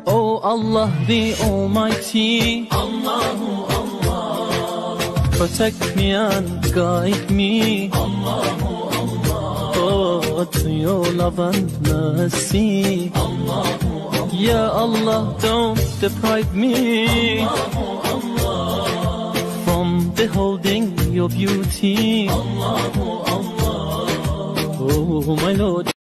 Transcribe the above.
Oh Allah the Almighty, Allahu Allah, protect me and guide me, Allahu Allah, oh, to your love and mercy, Allahu Allah, Ya Allah, don't deprive me Allahu Allah, from beholding your beauty, Allahu Allah, oh my Lord.